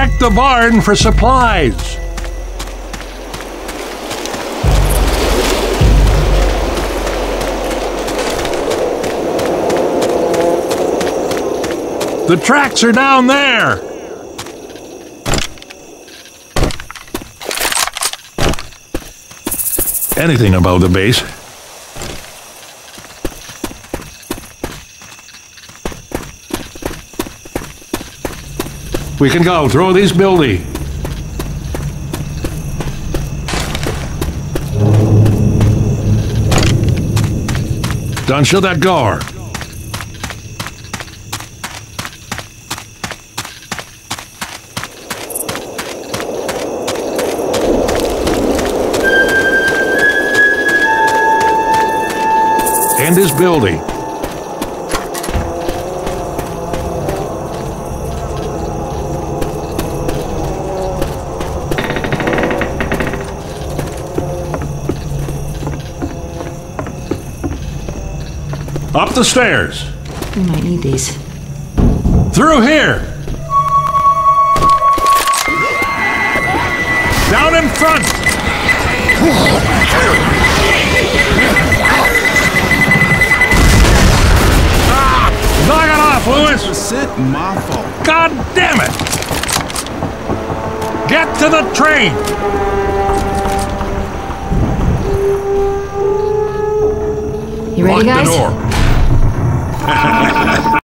Check the barn for supplies. The tracks are down there. Anything about the base? We can go. Throw these building. Done. Shut that door. And this building. Up the stairs. We might need these. Through here. Down in front. Knock it off, Lewis! 100% my fault. God damn it! Get to the train! You ready, Lock guys? the door.